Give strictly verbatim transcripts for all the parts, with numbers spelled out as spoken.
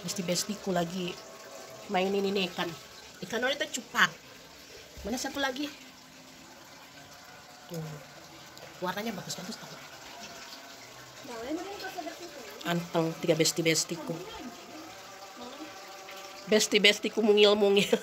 Besti-bestiku lagi mainin ini ikan. Ikan orang itu cupang. Mana satu lagi? Tuh. Warnanya bagus-bagus tau. Anteng tiga besti-bestiku. Besti-bestiku mungil-mungil.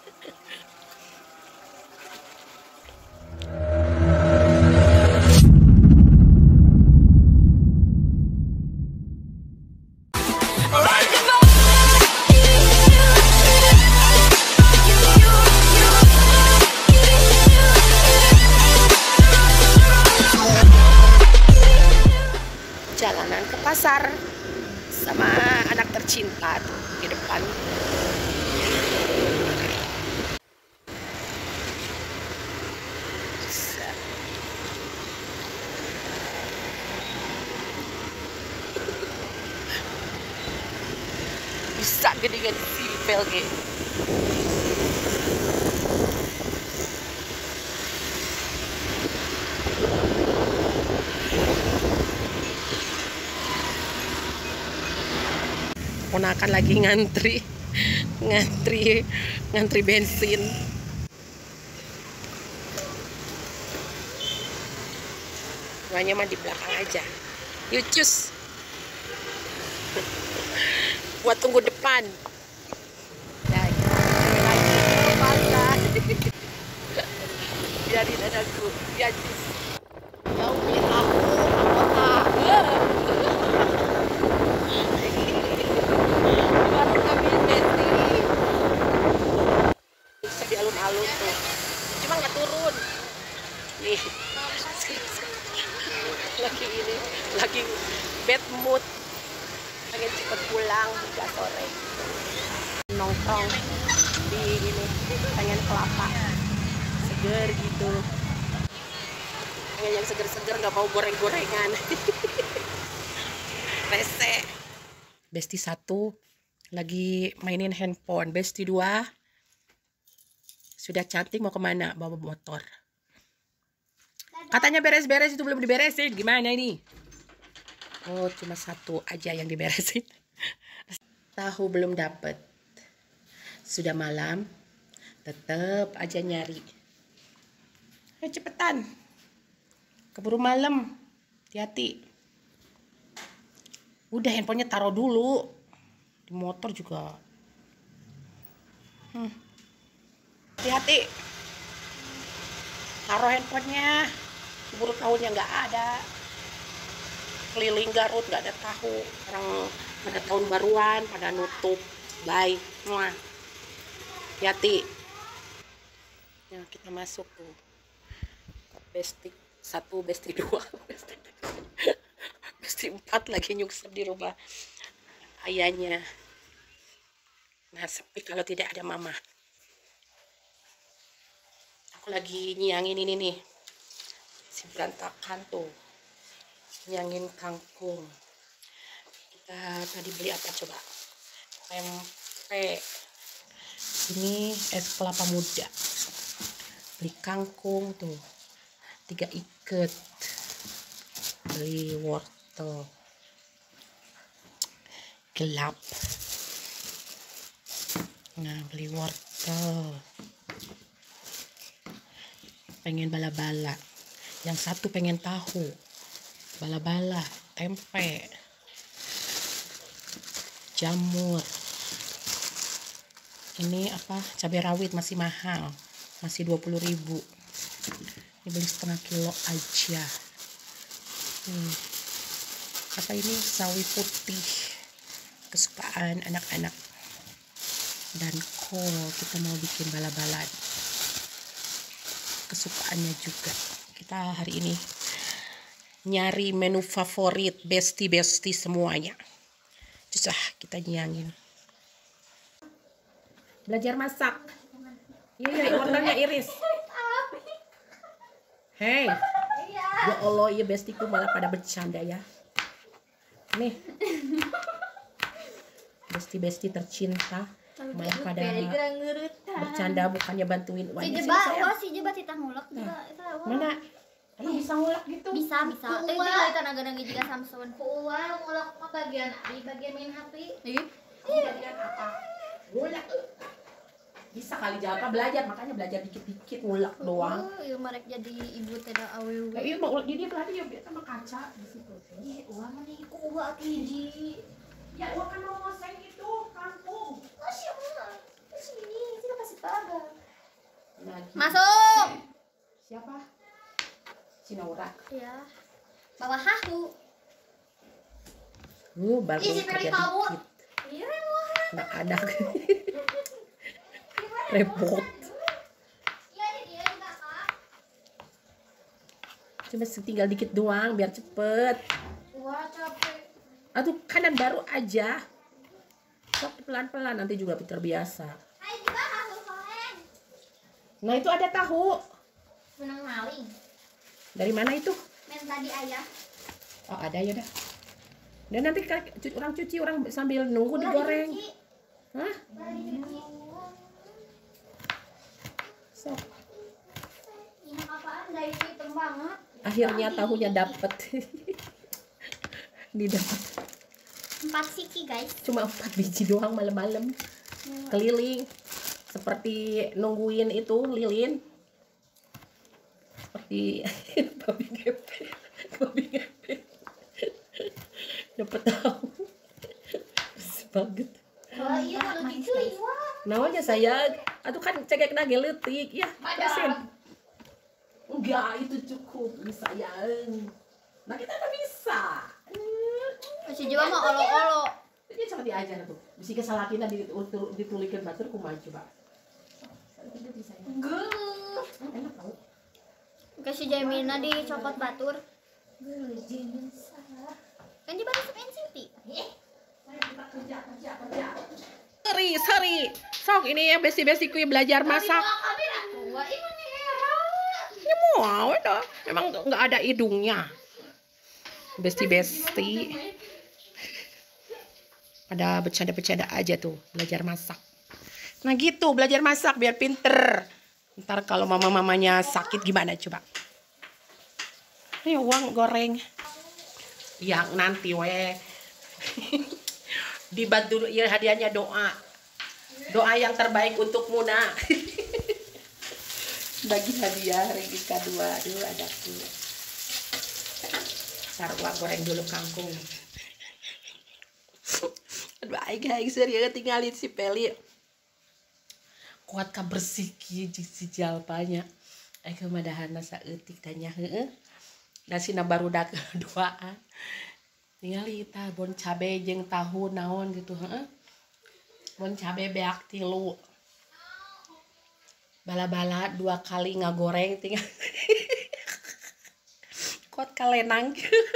Jalanan ke pasar sama anak tercinta tuh di depan. Bisa gede-gede silpel gitu. Ponakan lagi ngantri ngantri ngantri bensin. Semuanya mah di belakang aja. Yuk cus buat tunggu depan. Ya, biarin anakku ya cus. Jauhin aku anggota. Bisa di alun-alun tuh, cuma nggak turun nih. Lagi ini lagi bad mood, pengen cepet pulang hingga sore, nongkrong di ini, pengen kelapa seger gitu, pengen yang seger-seger, nggak mau goreng-gorengan. Rese. Besti satu lagi mainin handphone, besti dua sudah cantik mau kemana, bawa motor. Katanya beres-beres itu belum diberesin, gimana ini? Oh cuma satu aja yang diberesin. Tahu belum dapet, sudah malam tetep aja nyari. Ayo cepetan, keburu malam, hati-hati. Udah handphonenya taruh dulu di motor juga. Hmm. Hati-hati, taruh handphonenya, keburu tahunya nggak ada. Keliling Garut nggak ada tahu, orang pada tahun baruan pada nutup. Bye, muah. Hati-hati. Ya kita masuk tuh. Besti satu, besti dua, besti besti empat lagi nyuksep di rumah ayahnya. Nah sepi kalau tidak ada mama. Aku lagi nyiangin ini nih, si berantakan tuh, nyiangin kangkung. Kita tadi beli apa coba? Tempe. Ini es kelapa muda. Beli kangkung tuh, tiga ikat. Beli wortel. Gelap. Nah beli wortel. Pengen bala-bala, yang satu pengen tahu, bala-bala, tempe, jamur. Ini apa, cabai rawit masih mahal, masih dua puluh ribu. Ini beli setengah kilo aja. Hmm. Apa ini, sawi putih kesukaan anak-anak. Dan kol, kita mau bikin bala-bala kesukaannya juga. Kita hari ini nyari menu favorit besti-besti semuanya. Susah kita nyiangin. Belajar masak. Iya, iya, wortelnya iris. Hei, ya Allah, iya bestiku malah pada bercanda ya. Nih, besti-besti tercinta malah pada bercanda, bukannya bantuin. Wah, si jeba, wah si jeba titah ngulek juga. Mana? Emang bisa ngulek gitu? Bisa, bisa. Tapi kita naga-naga juga Samsung. Uang ngulek bagian di bagian main H P. Iya. apa? Ngulek. Bisa kali jawab belajar, makanya belajar dikit-dikit ngulek doang. Oh, iya mereka jadi ibu tidak awewe. Ya, iya mau jadi berarti ya biasa sama kaca di situ. Ih, uang mana iku uang hiji. Ya uang kan mau ngoseng itu kampung. Oh, siapa? Sini, sini kasih pagar. Lagi. Masuk. Siapa? Si Naura. Ya. Bawa hahu. Uh, baru Ih, si Peri kabur. Iya, remohan. Nggak ada. Repot. Iya, dia juga, Kak. Cuma tinggal dikit doang biar cepet. Wah, capek. Aduh, kanan baru aja. Sok pelan-pelan nanti juga terbiasa. Hai juga hahu goreng. Nah, itu ada tahu. Menang maling. Dari mana itu? Men tadi ayah. Oh, ada ya dah. Dan nanti orang cuci, orang sambil nunggu digoreng. Hah? Sok. Ini apaan? Dari hitam banget. Akhirnya tahunya dapet. Didapat. Empat siki, guys. Cuma empat biji doang malam-malam. Keliling. Seperti nungguin itu lilin. Seperti babi ngepet. Babi ngepet. Dapat tahu. Banget. Oh iya, kalau diculik. Wah. Namanya saya, aduh kan cekek nage letik ya. Kasian. Enggak, itu cukup bisa ya. Nah kita nggak bisa. Masih juga mau olo-olo. Jadi sama diajar tuh. Bisa kesalahin ditulikan batur kumaha coba. Enggak. Enak tau. Kasih Jamina dicopot batur. Kan di baru N C T. Sorry, sorry. Sok ini yang besi-besiku yang belajar masak. Wah, ini nih heran. Ya mau dong. Memang nggak ada hidungnya. Besti-besti. Ada bercanda-bercanda aja tuh belajar masak. Nah gitu belajar masak biar pinter. Ntar kalau mama-mamanya sakit gimana coba? Ini uang goreng. Yang nanti weh. Dibantu ya hadiahnya doa. Doa yang terbaik untuk Muna. Bagi hadiah Regika dua. Aduh ada tuh. Sarwa goreng dulu kangkung. Aduh ay guys, serius tinggalin si Peli. Kuat ka bersih kieu si jalpanya. Ay kemadahana saeutik tanya heeh. Da sina barudak duaan. Ningali tah bon cabe jeung tahu naon gitu heeh. Bon cabe beak tilu. Bala-bala dua kali ngagoreng tinggal. Kuat kalenang.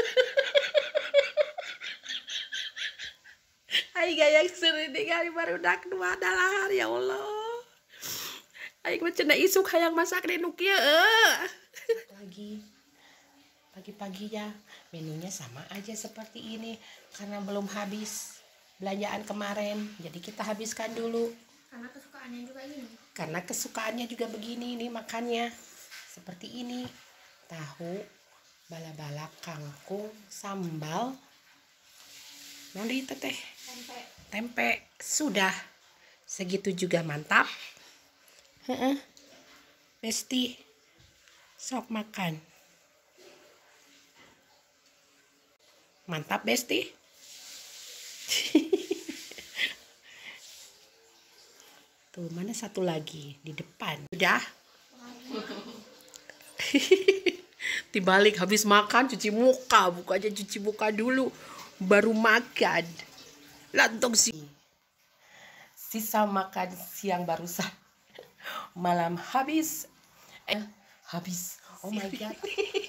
Ay gayang seureun ningali barudak dua dalar ya Allah. Aing mah cenah isuk hayang masak deh nu kieu. Lagi pagi-pagi ya menunya sama aja seperti ini karena belum habis belanjaan kemarin. Jadi kita habiskan dulu. Karena kesukaannya juga ini. Karena kesukaannya juga begini nih makannya. Seperti ini. Tahu, bala-bala, kangkung, sambal. Nanti teteh. Tempe. Tempe sudah. Segitu juga mantap. Heeh. Besti. Sok makan. Mantap Besti. Tuh mana satu lagi di depan. Udah. Dibalik habis makan cuci muka, buka aja cuci muka dulu baru makan. Lantong sih. Sisa makan siang barusan. Malam habis. Eh, habis. Oh my god.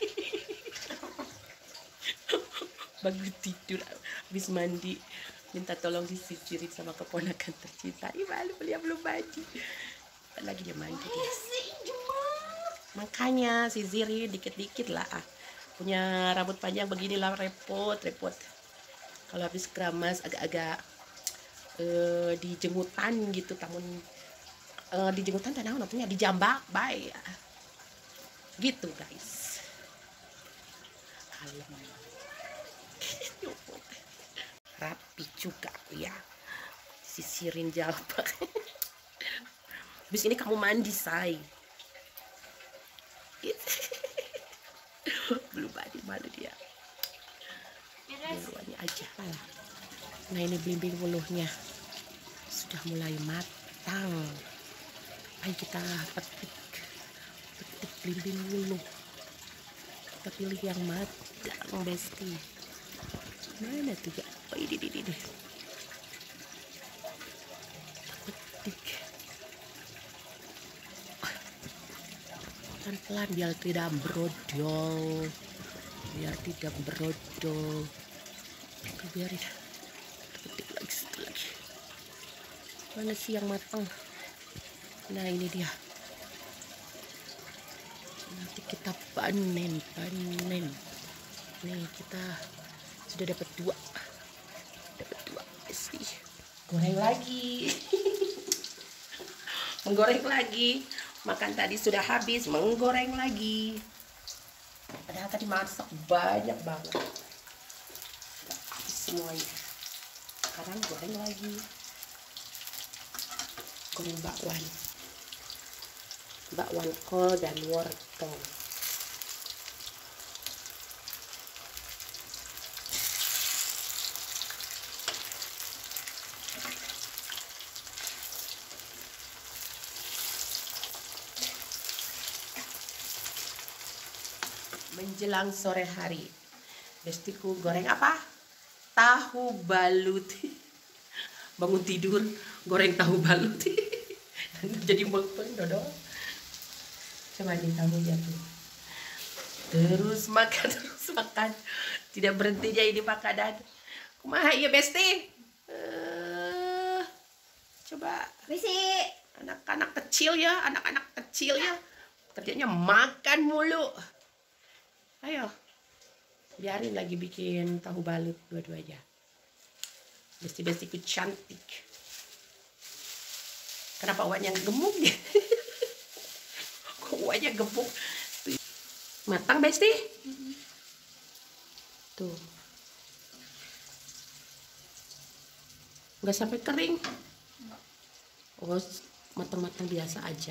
Bagus tidur habis mandi minta tolong disisirin sama keponakan tercinta. Ih malu dia belum mandi lagi dia mandi dia. Makanya sisirin dikit-dikit lah punya rambut panjang beginilah repot repot kalau habis keramas agak-agak uh, di jengutan gitu tamun uh, di jengutan tanah punya di jambak bye gitu guys. Kalem rapi juga ya sisirin jalpak. Habis ini kamu mandi, say. Belum mandi, malu dia. Duluannya aja. Nah, ini belimbing wuluhnya sudah mulai matang. Ayo kita petik, petik belimbing wuluh. Kita pilih yang matang, Besti. Mana tuh ya? Oh, ini, ini, ini. Petik. Pelan-pelan biar tidak brodol. Biar tidak brodol. Biarin. Petik lagi, satu lagi. Mana sih yang matang? Nah, ini dia. Nanti kita panen, panen. Nih, kita sudah dapat dua. Dapat dua, Besti. Goreng lagi. Menggoreng lagi. Makan tadi sudah habis, menggoreng lagi. Padahal tadi masak banyak banget. Habis semuanya. Sekarang goreng lagi. Goreng bakwan. Bakwan kol dan wortel. Menjelang sore hari, Bestiku goreng apa? Tahu balut. Bangun tidur goreng tahu balut. Jadi mukbang dodol. Coba nih kamu lihat tuh. Terus makan, terus makan. Tidak berhentinya ini makanan. Kumaha iya, Besti? Uh, coba. Bisi. Anak-anak kecil ya, anak-anak kecil ya. Kerjanya makan mulu. Ayo, biarin lagi bikin tahu balut dua-duanya. Besti-bestiku cantik. Kenapa wajahnya gemuk ya? Kok wajahnya gemuk? Matang, Besti? Tuh. Nggak sampai kering. Oh, matang-matang biasa aja.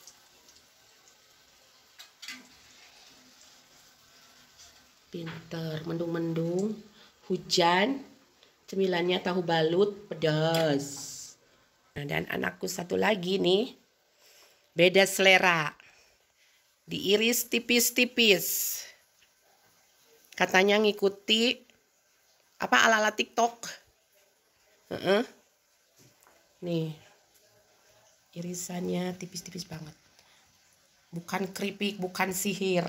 Pinter, mendung-mendung, hujan, cemilannya tahu balut, pedas. Nah, dan anakku satu lagi nih, beda selera. Diiris tipis-tipis. Katanya ngikuti apa ala-ala TikTok. Uh-uh. Nih, irisannya tipis-tipis banget. Bukan keripik, bukan sihir.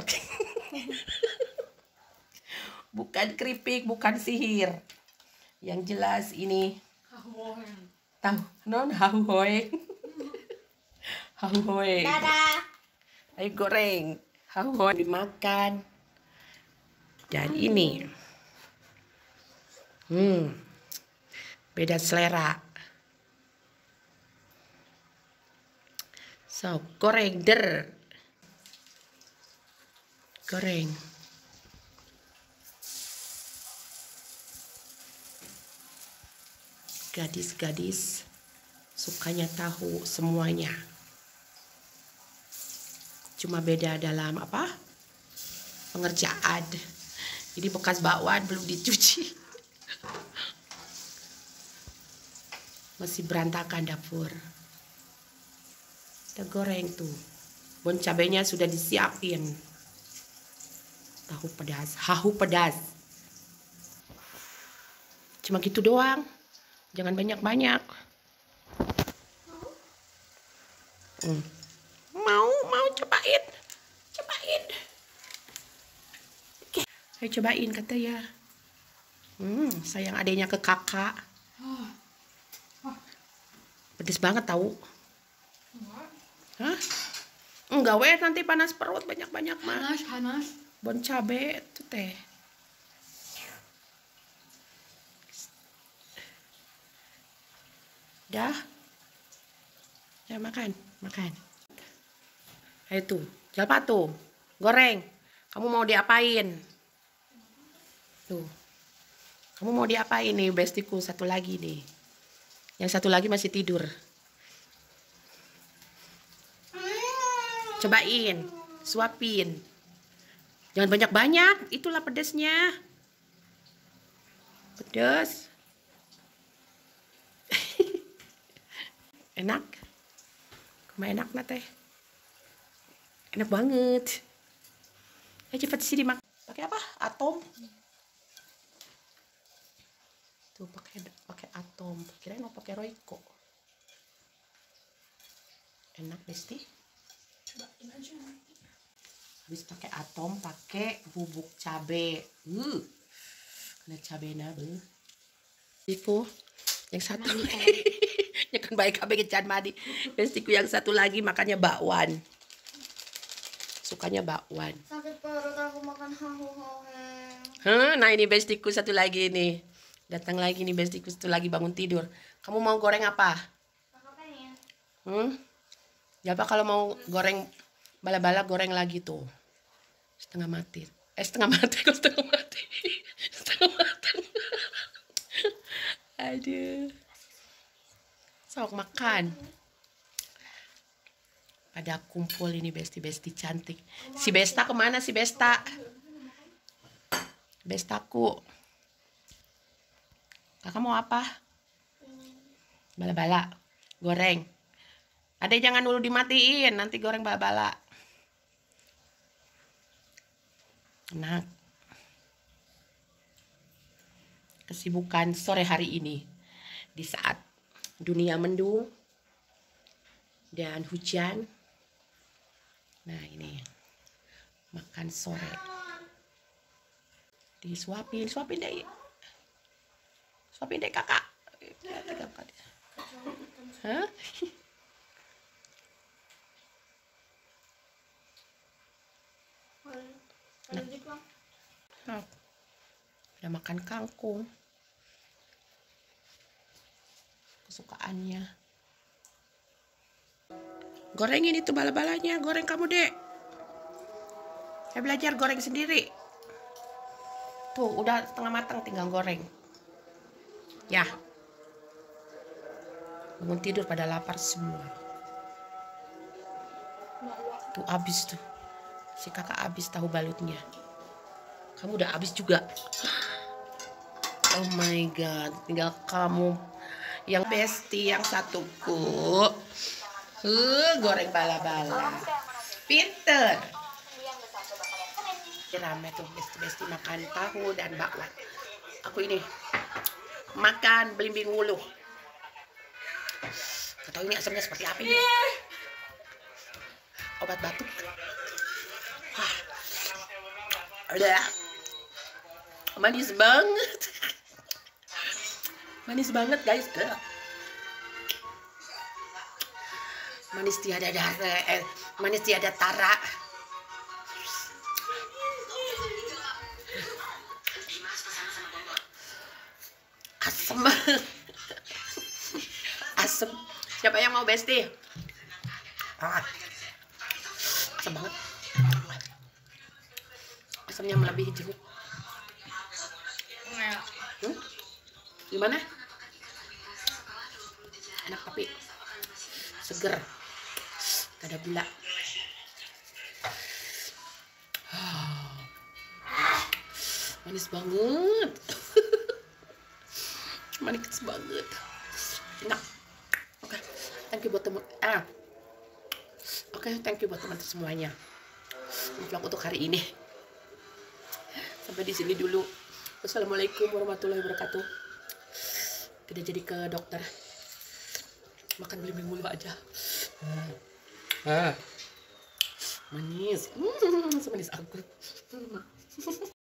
Bukan keripik, bukan sihir. Yang jelas ini tahu non hahu hoeng. Hahu hoeng. Dadah. Ayo goreng. Hahu hoeng dimakan. Dan ini. Hmm. Beda selera. So, goreng der. Goreng. Gadis-gadis sukanya tahu semuanya. Cuma beda dalam apa? Pengerjaan. Ini bekas bakwan belum dicuci. Masih berantakan dapur. Kita goreng tuh. Bon cabenya sudah disiapin. Tahu pedas, hahu pedas. Cuma gitu doang. Jangan banyak-banyak. Hmm. Mau, mau cobain. Cobain. Oke. Ayo cobain kata ya. Hmm, sayang adanya ke kakak. Pedes banget tahu. Hah? Enggak weh, nanti panas perut banyak-banyak mah. Panas, panas. Bon cabe itu teh. Dah. Ya makan, makan. Ayo tuh, jalpa tuh. Goreng. Kamu mau diapain? Tuh. Kamu mau diapain nih, bestiku satu lagi nih. Yang satu lagi masih tidur. Cobain, suapin. Jangan banyak-banyak, itulah pedesnya. Pedes. Enak. Kuma enak na teh. Enak banget. Ya cepat sini mak. Pakai apa? Atom. Tuh pakai pakai atom. Kirain mau pakai Royco. Enak Besti. Habis pakai atom, pakai bubuk cabe. Uh. Kena cabe na be. Iku yang satu ya kan baik kabe kecan madi. Bestiku yang satu lagi makannya bakwan. Sukanya bakwan. Sakit perut aku makan hahu-hahu. Huh, nah ini bestiku satu lagi nih. Datang lagi nih bestiku satu lagi bangun tidur. Kamu mau goreng apa? Kakak pengen. Hmm? Ya apa kalau mau goreng bala-bala goreng lagi tuh. Setengah mati. Eh setengah mati kok setengah mati. Setengah matang. Aduh. Sok makan. Pada kumpul ini besti-besti cantik. Si Besta kemana si Besta? Bestaku. Kakak mau apa? Bala-bala. Goreng. Adek jangan dulu dimatiin. Nanti goreng bala-bala. Enak. Kesibukan sore hari ini. Di saat dunia mendung. Dan hujan. Nah ini. Makan sore. Disuapin. Suapin deh. Suapin deh kakak. Hah? Nah, udah makan kangkung kesukaannya. Gorengin itu bala-balanya. Goreng kamu dek. Saya belajar goreng sendiri. Tuh udah setengah matang, tinggal goreng. Ya. Bangun tidur pada lapar semua. Tuh abis tuh. Si kakak abis tahu balutnya. Kamu udah habis juga. Oh my god, tinggal kamu yang Besti yang satuku. Uh, goreng bala-bala. Pinter. Rame tuh Besti-Besti makan tahu dan bakwan. Aku ini makan belimbing wuluh. Ketahui ini asamnya seperti apa ini? Obat batuk. Wah. Udah. Manis banget. Manis banget guys. Manis tiada darah. Eh, manis tiada tara. Asem. Asem. Siapa yang mau Besti? Ah. Asem banget. Asamnya melebihi jeruk. Hmm? Gimana? Enak tapi seger. Gak ada gula. Manis banget. Manis banget. Enak. Oke, okay. Thank you buat teman. Ah. Oke, okay, thank you buat teman semuanya. Vlog untuk hari ini. Sampai di sini dulu. Wassalamualaikum warahmatullahi wabarakatuh. Tidak jadi ke dokter. Makan belimbing mulu aja. Ah. Manis. Hmm, semanis aku.